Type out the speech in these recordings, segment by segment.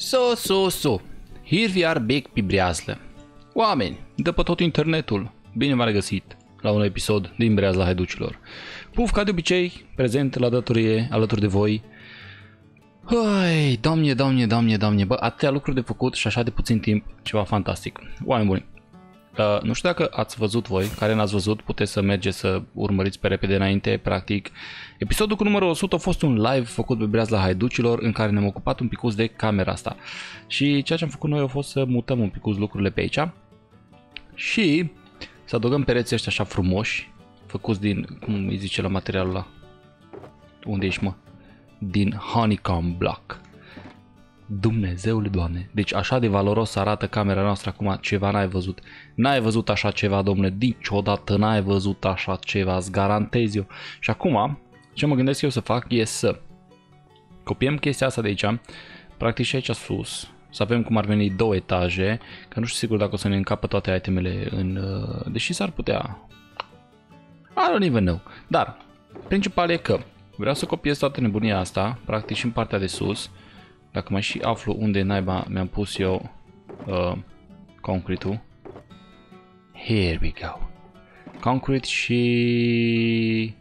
So. Here we are back pe breazlă. Oameni, de pe tot internetul, bine v-am regăsit la un episod din Breazla Haiducilor. Puf, ca de obicei, prezent la datorie, alături de voi. Hai, doamne, bă, atâtea lucruri de făcut și așa de puțin timp, ceva fantastic. Oameni buni, nu știu dacă ați văzut voi, care n-ați văzut, puteți să mergeți să urmăriți pe repede înainte, practic. Episodul cu numărul 100 a fost un live făcut pe Breazla Haiducilor în care ne-am ocupat un picuț de camera asta. Și ceea ce am făcut noi a fost să mutăm un picuț lucrurile pe aici și să adăugăm pereții ăștia așa frumoși, făcuți din, cum îi zice la materialul ăla? Unde ești, mă? Din honeycomb block. Dumnezeule, Doamne, deci așa de valoros arată camera noastră acum, ceva n-ai văzut. N-ai văzut așa ceva, domnule, niciodată n-ai văzut așa ceva, îți garantez eu. Și acum, ce mă gândesc eu să fac e să copiem chestia asta de aici, practic și aici sus, să avem cum ar veni două etaje, că nu știu sigur dacă o să ne încapă toate itemele în... deși s-ar putea... I don't even know. Dar, principal e că vreau să copiez toată nebunia asta, practic și în partea de sus. Dacă mai și aflu unde naiba mi-am pus eu concrete-ul. Here we go. Concrete și...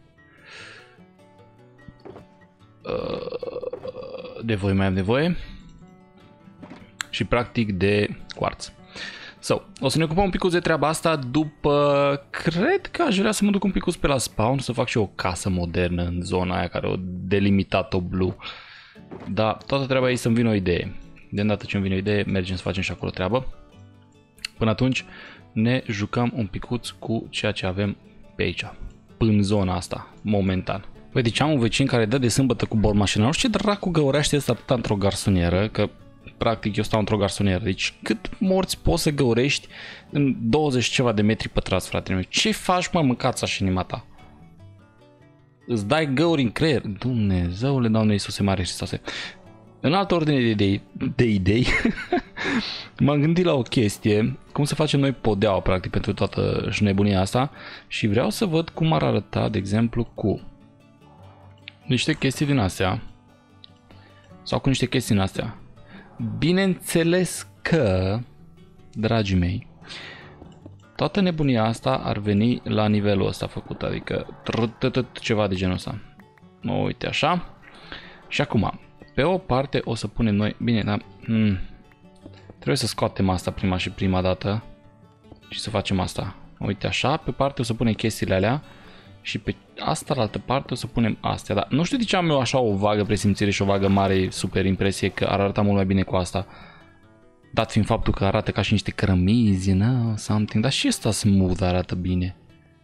de voi mai am nevoie. Și practic de quartz. So, o să ne ocupăm un picuț de treaba asta după... Cred că aș vrea să mă duc un picuț pe la spawn să fac și o casă modernă în zona aia care o delimitat-o blue. Dar toată treaba e să-mi vină o idee. De îndată ce îmi vine o idee, mergem să facem și acolo treabă. Până atunci ne jucăm un picuț cu ceea ce avem pe aici. În zona asta, momentan. Păi deci am un vecin care dă de sâmbătă cu bormașina. Nu știu ce dracu găurește ăsta atâta într-o garsonieră, că practic eu stau într-o garsonieră. Deci cât morți poți să găurești în 20 ceva de metri pătrați, fratele meu? Ce faci, mă, mâncați așa inima? Îți dai găuri în creier. Dumnezeule, Doamne Iisuse mare Hristoase. În altă ordine de idei, m-am gândit la o chestie, cum să facem noi podeaua, practic, pentru toată nebunia asta și vreau să văd cum ar arăta, de exemplu, cu niște chestii din astea sau cu niște chestii din astea. Bineînțeles că, dragii mei, toată nebunia asta ar veni la nivelul ăsta făcut, adică ceva de genul ăsta. Uite așa. Și acum, pe o parte o să punem noi, bine, dar trebuie să scoatem asta prima dată și să facem asta. Uite așa, pe parte o să punem chestiile alea și pe asta la altă parte o să punem astea, dar nu știu de ce am eu așa o vagă presimțire și o vagă mare super impresie că ar arăta mult mai bine cu asta. Dat fiind faptul că arată ca și niște cărămizi, something, dar și ăsta smooth arată bine.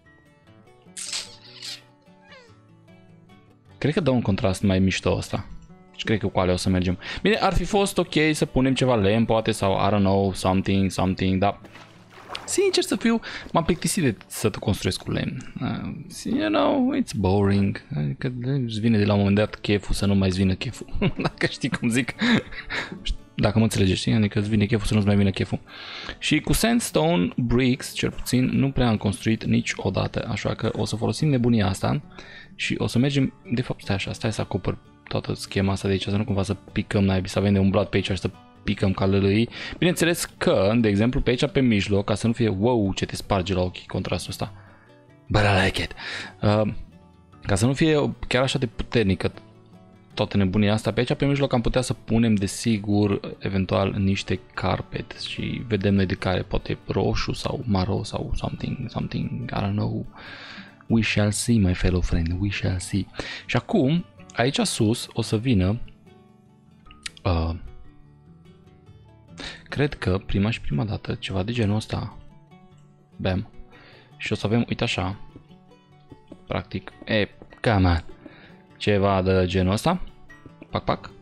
Cred că dă un contrast mai mișto ăsta. Și cred că cu alea o să mergem. Bine, ar fi fost ok să punem ceva lemn, poate, sau I don't know, something, dar... Sincer să fiu, m-am plictisit de să te construiesc cu lemn. You know, it's boring. Adică îți vine de la un moment dat cheful să nu mai vină cheful. Dacă știi cum zic. Dacă mă înțelegeți, știi? Adică îți vine cheful să nu-ți mai vină cheful. Și cu sandstone bricks, cel puțin, nu prea am construit niciodată. Așa că o să folosim nebunia asta și o să mergem... De fapt, stai așa, stai să acopăr toată schema asta de aici, să nu cumva să picăm naibii, să avem de umblat pe aici și să picăm ca lălăii. Bineînțeles că, de exemplu, pe aici, pe mijloc, ca să nu fie wow, ce te sparge la ochi contrastul ăsta. But I like it. Ca să nu fie chiar așa de puternică toată nebunia asta, pe aici, pe mijloc, am putea să punem, desigur, eventual, niște carpet și vedem noi de care, poate roșu sau maro sau something, I don't know. We shall see, my fellow friend, we shall see. Și acum, aici sus, o să vină cred că prima dată ceva de genul ăsta. Bam. Și o să avem, uite așa. Practic, come on. Ceva de genul ăsta. Pac.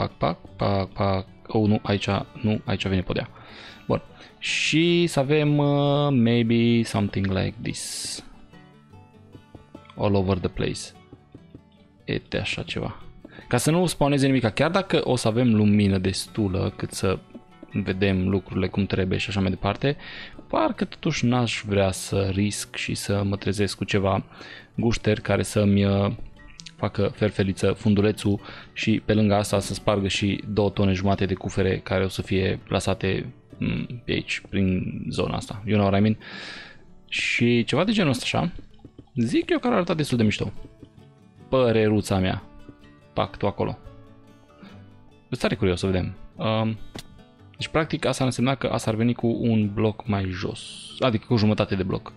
Oh, nu, aici vine podea. Bun. Și să avem maybe something like this. All over the place. Uite așa ceva. Ca să nu spawneze nimic, chiar dacă o să avem lumină destulă cât să vedem lucrurile cum trebuie și așa mai departe, parcă totuși n-aș vrea să risc și să mă trezesc cu ceva gușteri care să-mi facă ferfeliță, fundulețul și pe lângă asta să spargă și 2 tone jumate de cufere care o să fie plasate pe aici, prin zona asta. You know what I mean? Și ceva de genul ăsta așa. Zic eu că ar arăta destul de mișto. Păreruța mea. Pac, tu acolo. Îți tare curios să vedem. Deci practic asta ar însemna că asta ar veni cu un bloc mai jos. Adică cu jumătate de bloc.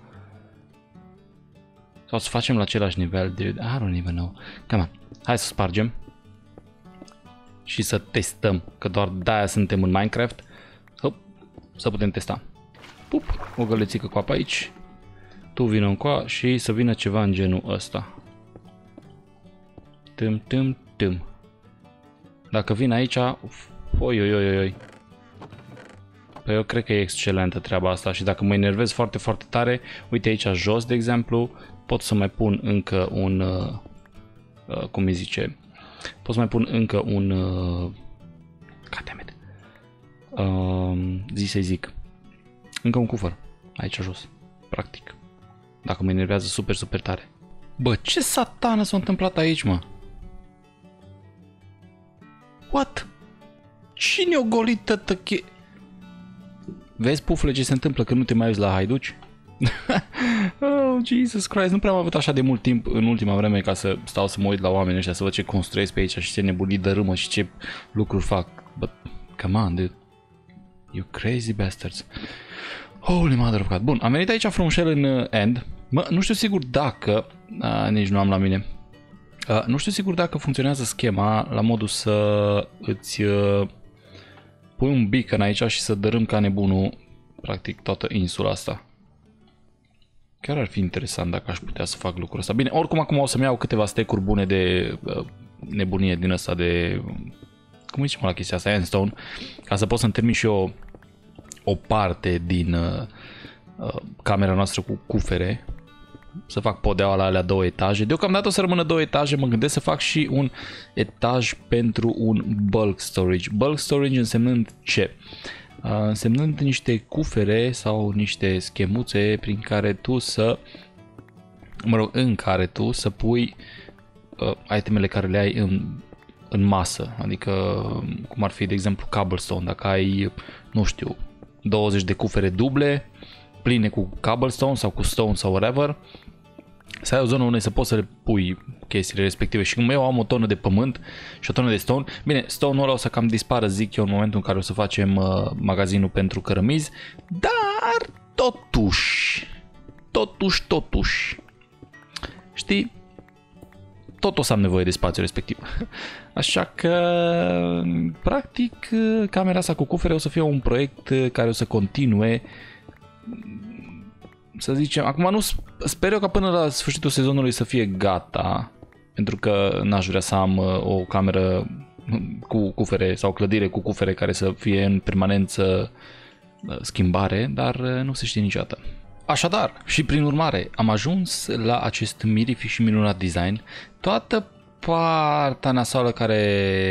Sau să facem la același nivel, dude. I don't even know. Come on. Hai să spargem. Și să testăm. Că doar de-aia suntem în Minecraft. Hop. Să putem testa. Pup. O gălețică cu apă aici. Tu vină încoa și să vină ceva în genul ăsta. Tym, tym, tym. Dacă vin aici... Oi. Păi eu cred că e excelentă treaba asta și dacă mă enervez foarte, foarte tare, uite aici jos, de exemplu, pot să mai pun încă un... cum îi zice? Pot să mai pun încă un... goddammit. Să-i zic. Încă un cufăr. Aici jos. Practic. Dacă mă enervează super, super tare. Bă, ce satană s-a întâmplat aici, mă? What? Cine o golit tătăche? Vezi, pufule, ce se întâmplă când nu te mai uiți la haiduci? Oh, Jesus Christ, nu prea am avut așa de mult timp în ultima vreme ca să stau să mă uit la oamenii ăștia, să văd ce construiesc pe aici și ce nebunii dărâmă și ce lucruri fac. But, come on, dude. You crazy bastards. Holy mother of God. Bun, am venit aici frumușel în end. Mă, nu știu sigur dacă... nici nu am la mine. Nu știu sigur dacă funcționează schema la modul să îți pui un beacon aici și să dărâm ca nebunul practic toată insula asta. Chiar ar fi interesant dacă aș putea să fac lucrul ăsta. Bine, oricum acum o să-mi iau câteva stecuri bune de nebunie din asta de... Cum zicem la chestia asta? Endstone. Ca să pot să-mi termin și eu o parte din camera noastră cu cufere. Să fac podeaua la alea 2 etaje. Deocamdată o să rămână 2 etaje. Mă gândesc să fac și un etaj pentru un bulk storage. Bulk storage însemnând ce? Însemnând niște cufere sau niște schemuțe prin care tu să... Mă rog, în care tu să pui itemele care le ai în masă. Adică, cum ar fi, de exemplu, cobblestone. Dacă ai, nu știu, 20 de cufere duble pline cu cobblestone sau cu stone sau whatever, să ai o zonă unde să poți să le pui chestiile respective. Și cum eu am o tonă de pământ și o tonă de stone, bine, stone-ul ăla o să cam dispară, zic eu, în momentul în care o să facem magazinul pentru cărămizi, dar totuși, știi, tot o să am nevoie de spațiu respectiv. Așa că, practic, camera asta cu cufere o să fie un proiect care o să continue. Să zicem, acum nu sper eu ca până la sfârșitul sezonului să fie gata, pentru că n-aș vrea să am o cameră cu cufere sau clădire cu cufere care să fie în permanență schimbare, dar nu se știe niciodată. Așadar, și prin urmare, am ajuns la acest mirific și minunat design. Toată partea nasoală care...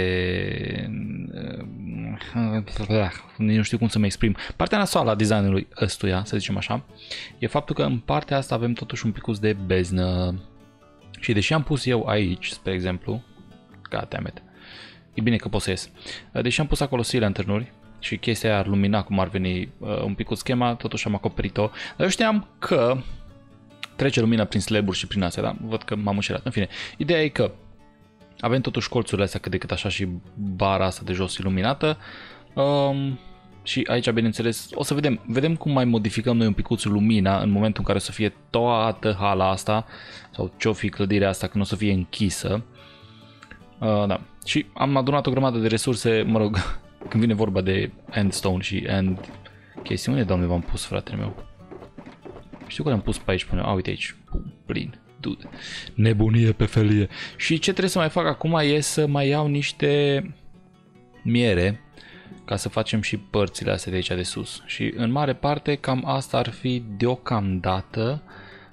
nu știu cum să mă exprim. Partea nasoală a designului ăstuia, să zicem așa, e faptul că în partea asta avem totuși un picuț de beznă. Și deși am pus eu aici, spre exemplu, goddammit, e bine că pot să ies. Deși am pus acolo sea lanternuri și chestia aia ar lumina cum ar veni un pic cu schema, totuși am acoperit-o. Dar eu știam că trece lumina prin slaburi și prin astea, da? Văd că m-am înșelat. În fine, ideea e că avem totuși colțurile astea cât de cât așa și bara asta de jos iluminată. Și aici, bineînțeles, o să vedem cum mai modificăm noi un picuț lumina în momentul în care o să fie toată hala asta sau ce-o fi clădirea asta când o să fie închisă. Da. Și am adunat o grămadă de resurse, mă rog, când vine vorba de endstone și end chestiune, doamne, v-am pus, fratele meu. Știu că le-am pus pe aici până, uite aici, plin, dude, nebunie pe felie. Și ce trebuie să mai fac acum e să mai iau niște miere ca să facem și părțile astea de aici de sus. Și în mare parte cam asta ar fi deocamdată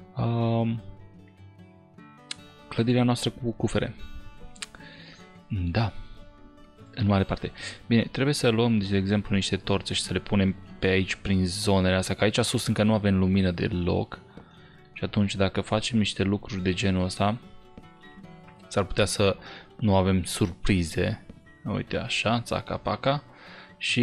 clădirea noastră cu cufere. Da, în mare parte. Bine, trebuie să luăm, de exemplu, niște torțe și să le punem pe aici prin zonele astea, că aici sus încă nu avem lumină deloc. Și atunci dacă facem niște lucruri de genul ăsta, S-ar putea să nu avem surprize. Uite așa, țaca-paca. Și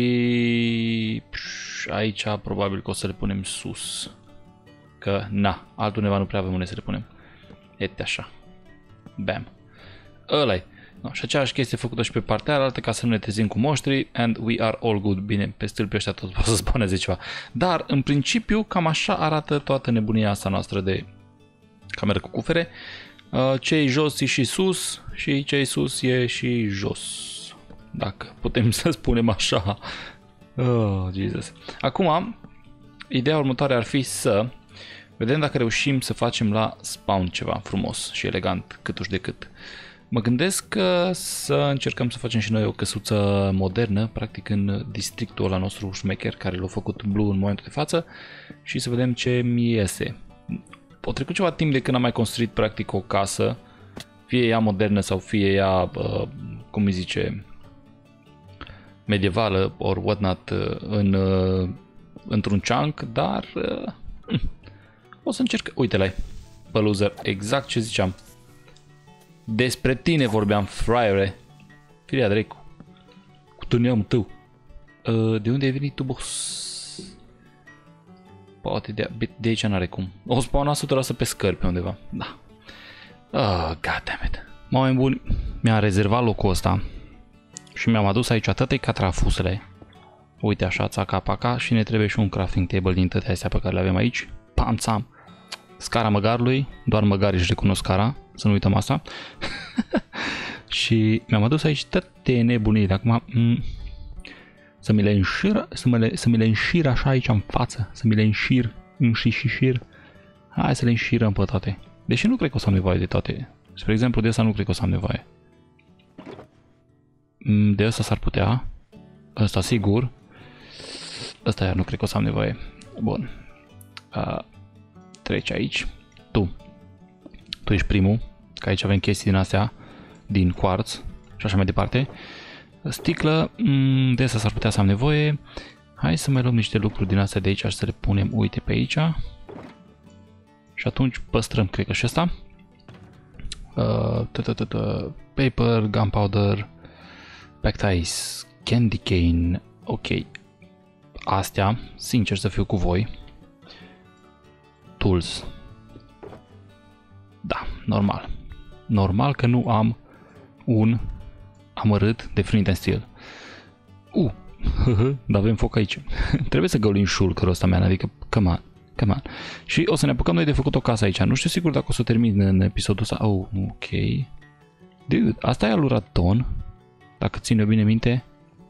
aici probabil că o să le punem sus. Că, na, altundeva nu prea avem unde să le punem. Uite așa. Bam. Ăla-i. No, și aceeași chestie făcută și pe partea alaltă ca să nu ne trezim cu moștri. And we are all good. Bine, pe stâlpii ăștia tot poate să spawneze ceva. Dar, în principiu, cam așa arată toată nebunia asta noastră de cameră cu cufere. Ce-i jos e și sus și ce-i sus e și jos. Dacă putem să spunem așa. Oh, Jesus. Acum, ideea următoare ar fi să vedem dacă reușim să facem la spawn ceva frumos și elegant, câtuși de cât. Mă gândesc să încercăm să facem și noi o căsuță modernă, practic în districtul ăla nostru șmecher, care l-a făcut Blue în momentul de față, și să vedem ce mi iese. O trecut ceva timp de când am mai construit practic o casă, fie ea modernă sau fie ea, cum îi zice, medievală or whatnot, într-un chunk, dar o să încerc. Uite-l-ai, pe loser, exact ce ziceam. Despre tine vorbeam, fraiere. Firea dracu. Cu turneamul tău. De unde ai venit tu, boss? Poate de aici n-are cum. O spawna 100% pe scări pe undeva. Da. Goddammit. Oameni buni, mi-a rezervat locul ăsta și mi-am adus aici atâtea catrafusele. Uite așa, țaca-paca, și ne trebuie și un crafting table din toate astea pe care le avem aici. Pam-țam. Scara măgarului, doar măgarii își recunosc scara, să nu uităm asta. Și mi-am adus aici toate nebunii. Acum să mi le înșir așa aici în față, să mi le înșir, Hai să le înșirăm pe toate. Deși nu cred că o să am nevoie de toate. Spre exemplu, de asta nu cred că o să am nevoie. De asta s-ar putea. Ăsta sigur. Ăsta iar nu cred că o să am nevoie. Bun. Treci aici. Tu ești primul. Că aici avem chestii din astea. Din quartz. Și așa mai departe. Sticlă. De asta s-ar putea să am nevoie. Hai să mai luăm niște lucruri din astea de aici și să le punem, uite, pe aici. Și atunci păstrăm, cred că și asta. Paper, gunpowder, packed ice, candy cane. Ok. Astea, sincer să fiu cu voi. Tools. Da, normal. Normal că nu am un amărât de flint and steel. Dar avem foc aici. Trebuie să găulim shulker-ul ăsta, man, adică, come on. Și o să ne apucăm noi de făcut o casă aici. Nu știu sigur dacă o să termin în episodul ăsta. Oh, ok. Dude, asta e aluraton. Dacă ține bine minte.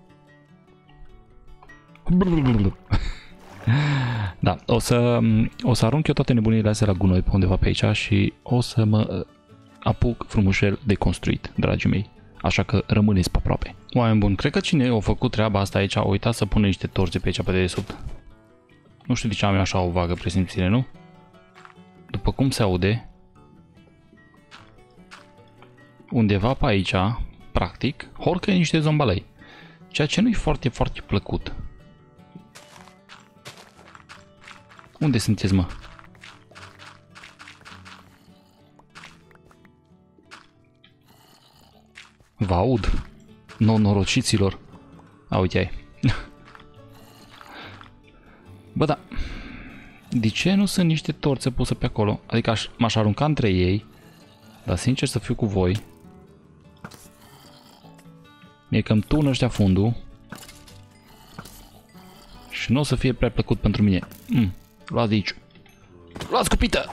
Da, o să arunc eu toate nebunile astea la gunoi pe undeva pe aici și o să mă apuc frumușel de construit, dragii mei. Așa că rămâneți pe aproape. Oameni buni, cred că cine a făcut treaba asta aici a uitat să pună niște torțe pe aici pe dedesubt. Nu știu de ce am eu așa o vagă presimțire, nu? După cum se aude, undeva pe aici, practic, horcă niște zombalei. Ceea ce nu-i foarte, foarte plăcut. Unde sunteți, mă? Vă aud, non-norociților. A, uite ai. Bă, da. De ce nu sunt niște torțe puse pe acolo? Adică m-aș arunca între ei. Dar sincer să fiu cu voi. Mie că-mi turnă ăștia fundul. Și nu o să fie prea plăcut pentru mine. Luați de aici. Luați cupită!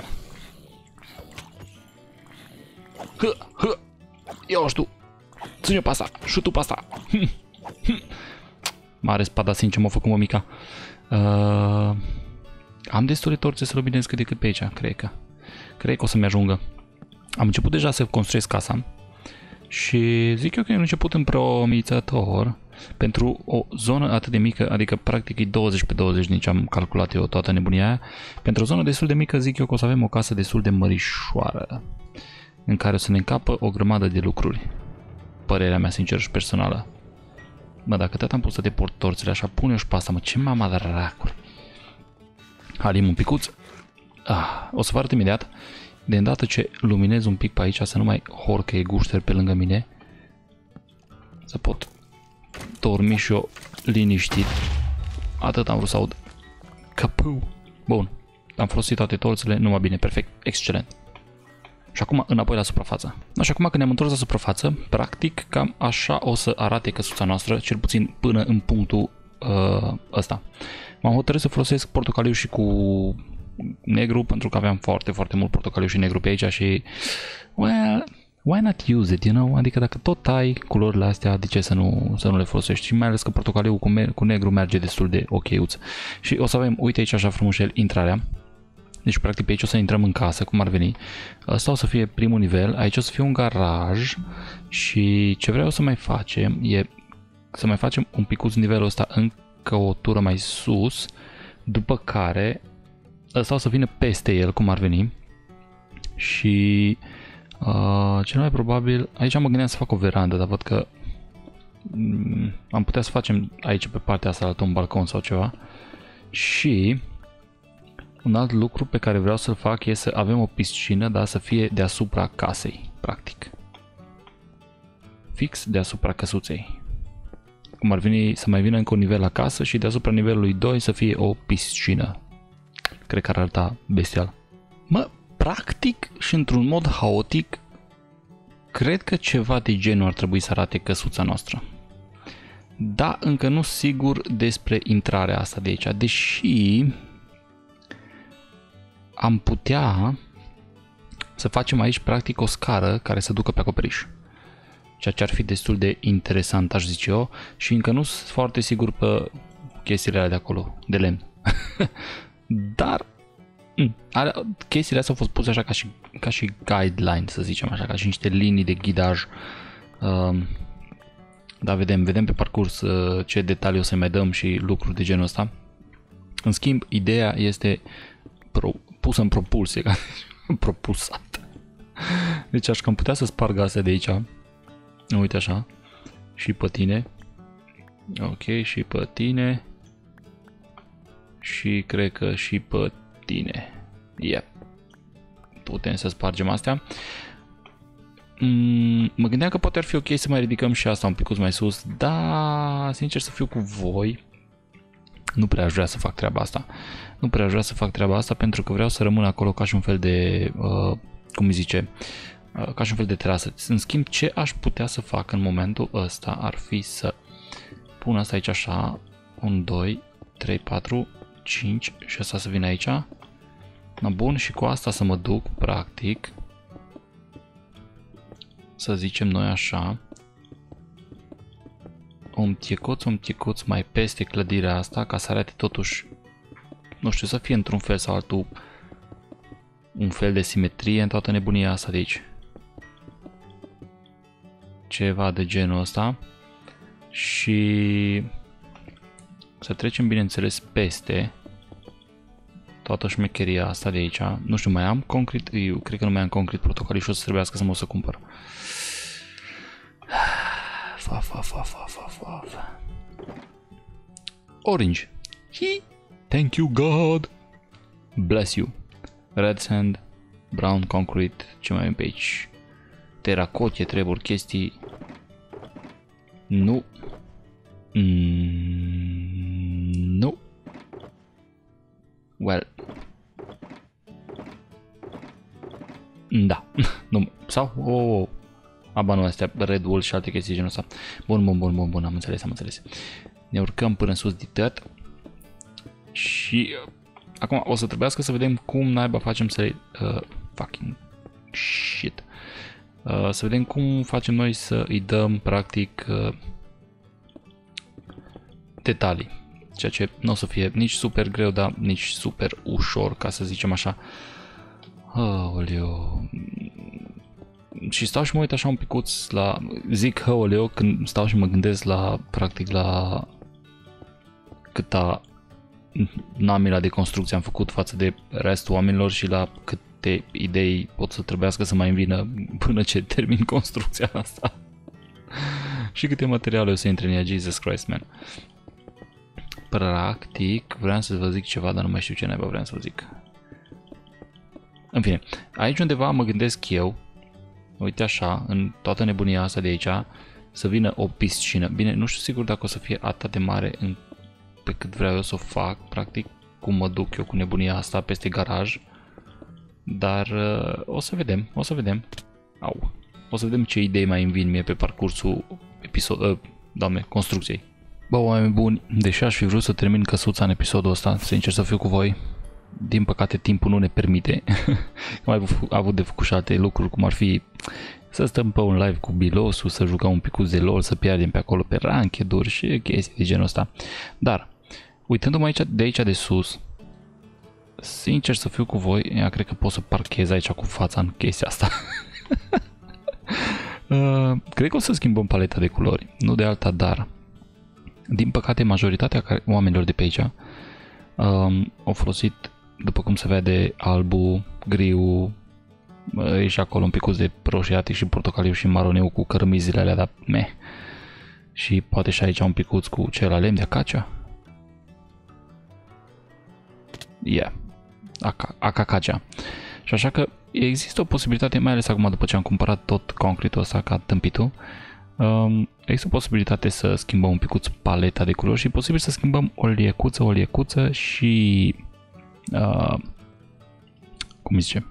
Ia-o tu! Ține-o pe asta! Șutu pe asta! Mare spada, sincer, m-a făcut mămica. Am destule torțe să robinez cât de cât pe aici, cred că o să-mi ajungă. Am început deja să construiesc casa și zic eu că am început împromițător pentru o zonă atât de mică, adică practic e 20 pe 20, nici am calculat eu toată nebunia aia. Pentru o zonă destul de mică zic eu că o să avem o casă destul de mărișoară în care o să ne încapă o grămadă de lucruri. Părerea mea sinceră și personală. Mă, dacă tot am pus să deport torțele așa, pune-o și pe asta, mă, ce mama dracului. Halim un picuț. O să vă arăt imediat. de îndată ce luminez un pic pe aici, să nu mai horcă gușteri pe lângă mine, să pot dormi și eu liniștit. Atât am vrut să aud. Capu! Bun. Am folosit toate torțele, numai bine, perfect, excelent. Și acum înapoi la suprafață. Și acum când ne-am întors la suprafață, practic cam așa o să arate căsuța noastră, cel puțin până în punctul ăsta. M-am hotărât să folosesc portocaliu și cu negru, pentru că aveam foarte, foarte mult portocaliu și negru pe aici și... Well, why not use it, you know? Adică dacă tot ai culorile astea, de ce să nu le folosești? Și mai ales că portocaliu cu negru merge destul de ok-uț. Și o să avem, uite aici așa frumușel, intrarea. Deci practic pe aici o să intrăm în casă, cum ar veni. Asta o să fie primul nivel, aici o să fie un garaj și ce vreau să mai facem e să mai facem un picuț nivelul ăsta încă o tură mai sus, după care ăsta o să vină peste el, cum ar veni. Și cel mai probabil, aici mă gândeam să fac o verandă, dar văd că am putea să facem aici pe partea asta un balcon sau ceva. Și un alt lucru pe care vreau să-l fac e să avem o piscină, dar să fie deasupra casei, practic. Fix deasupra căsuței. Cum ar veni să mai vină încă un nivel la casă și deasupra nivelului 2 să fie o piscină. Cred că ar arăta bestial. Practic și într-un mod haotic, cred că ceva de genul ar trebui să arate căsuța noastră. Da, încă nu sigur despre intrarea asta de aici, deși am putea să facem aici practic o scară care să ducă pe acoperiș. Ceea ce ar fi destul de interesant, aș zice eu, și încă nu sunt foarte sigur pe chestiile alea de acolo, de lemn. Dar chestiile astea au fost puse așa ca și guideline, să zicem așa, ca și niște linii de ghidaj. Da, vedem pe parcurs ce detalii o să mai dăm și lucruri de genul ăsta. În schimb, ideea este pusă în propulsie, propulsată. Deci aș cam putea să sparg astea de aici. Uite așa. Și pe tine. Ok, și pe tine. Și cred că și pe tine. Yep. Putem să spargem astea. Mă gândeam că poate ar fi ok să mai ridicăm și asta un pic mai sus, dar sincer să fiu cu voi, nu prea aș vrea să fac treaba asta. Nu prea aș vrea să fac treaba asta pentru că vreau să rămân acolo ca și un fel de, cum îi zice, ca și un fel de terasă. În schimb, ce aș putea să fac în momentul ăsta ar fi să pun asta aici așa, 1, 2, 3, 4, 5 și asta să vină aici. Bun, și cu asta să mă duc, practic, să zicem noi așa, un ticuț mai peste clădirea asta, ca să arate totuși, nu știu, să fie într-un fel sau altul un fel de simetrie în toată nebunia asta de aici. Ceva de genul ăsta. Și să trecem, bineînțeles, peste toată șmecheria asta de aici. Nu știu, mai am concret? Eu cred că nu mai am concret protocol și o să trebuiască să mă o să cumpăr. Orange. Thank you, God. Bless you. Red sand, brown concrete, ce mai avem pe aici? Teracote, treburi, chestii. Nu. Nu. Well. Da. Nu. Sau? Abanul astea, Red Wool și alte chestii genul ăsta. Bun, am înțeles. Ne urcăm până sus de tot. Și acum o să trebuiască să vedem cum naiba facem să fucking shit. Să vedem cum facem noi să îi dăm practic detalii. Ceea ce nu o să fie nici super greu, dar nici super ușor, ca să zicem așa. Aoleu. Și stau și mă uit așa un picuț la... Zic aoleu când stau și mă gândesc la, practic, la câta namila de construcție am făcut față de restul oamenilor și la câte idei pot să trebuiască să mai îmi vină până ce termin construcția asta. Și câte materiale o să intre în ea, Jesus Christ, man. Practic, vreau să vă zic ceva, dar nu mai știu ce naiba vreau să vă zic. În fine, aici undeva mă gândesc eu, uite așa, în toată nebunia asta de aici, să vină o piscină. Bine, nu știu sigur dacă o să fie atât de mare pe cât vreau eu să o fac, practic, cum mă duc eu cu nebunia asta peste garaj. Dar o să vedem, o să vedem. Au. O să vedem ce idei mai îmi vin mie pe parcursul construcției. Bă, oameni buni, deși aș fi vrut să termin căsuța în episodul ăsta, sincer să fiu cu voi, din păcate timpul nu ne permite. Am avut de făcut și alte lucruri, cum ar fi să stăm pe un live cu Bilosu, să jucăm un picuț de LOL, să pierdem pe acolo pe ranked-uri și chestii de genul ăsta. Dar, uitându-mă de aici de sus, sincer să fiu cu voi, cred că pot să parchez aici cu fața în chestia asta. Cred că o să schimbăm paleta de culori, nu de alta, dar din păcate majoritatea oamenilor de pe aici au folosit, după cum se vede, albul, griu, e și acolo un picuț de roșiatic și portocaliu și maroneu cu cărămizile alea, dar meh. Și poate și aici un picuț cu cel lemn de acacia. Yeah, acacacea. Și așa că există o posibilitate, mai ales acum după ce am cumpărat tot concretul ăsta ca tâmpitul, există o posibilitate să schimbăm un picuț paleta de culori și e posibil să schimbăm o liecuță și cum zice,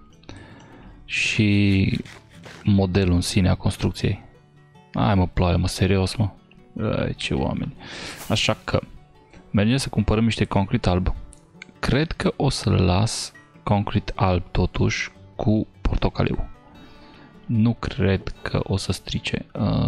și modelul în sine a construcției. Hai mă, ploaie, mă, serios, mă. Ce oameni. Așa că mergem să cumpărăm niște concret alb. Cred că o să las concret alb totuși cu portocaliu. Nu cred că o să strice.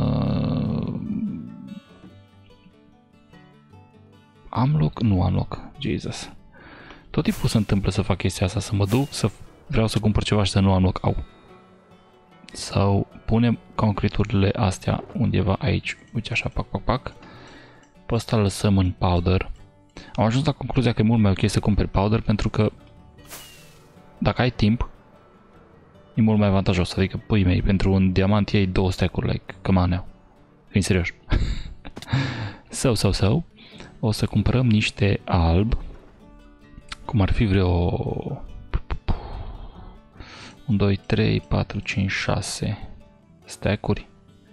Am loc? Nu am loc. Jesus. Tot timpul se întâmplă să fac chestia asta, să mă duc, să vreau să cumpăr ceva și să nu am loc. Au. Sau punem concreturile astea undeva aici. Uite așa, pac. Pe ăsta lăsăm în powder. Am ajuns la concluzia că e mult mai ok să cumperi powder pentru că dacă ai timp e mult mai avantajos. Adică, pui mei, pentru un diamant iei 2 stack-uri, like, come on now. Fiind serios. So. O să cumpărăm niște alb. Cum ar fi vreo 1, 2, 3, 4, 5, 6 stack-uri.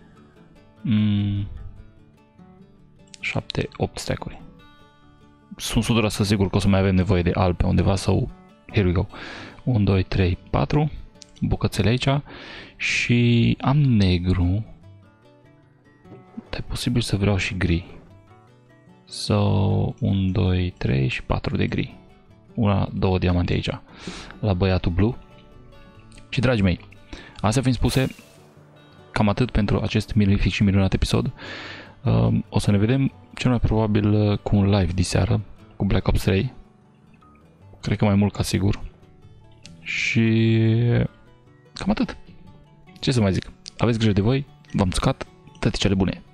7, 8 stack-uri. Sunt 100% sigur că o să mai avem nevoie de alb pe undeva sau... Here we go. 1, 2, 3, 4 bucățele aici și am negru. Dar e posibil să vreau și gri. So, 1, 2, 3 și 4 de gri. 2 diamante aici. La băiatul blue. Și dragii mei, astea fiind spuse, cam atât pentru acest magnific și minunat episod. O să ne vedem cel mai probabil cu un live diseară cu Black Ops 3. Cred că mai mult ca sigur. Și cam atât. Ce să mai zic? Aveți grijă de voi, v-am țucat, tăticele bune!